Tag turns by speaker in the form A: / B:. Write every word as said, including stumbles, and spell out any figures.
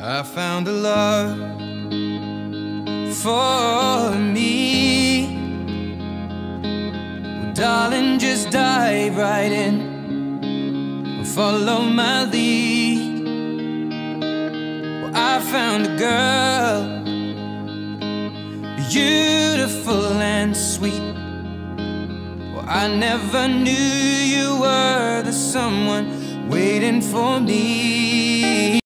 A: I found a love for me. Well, darling, just dive right in, follow my lead. Well, I found a girl, beautiful and sweet. Well, I never knew you were the someone waiting for me.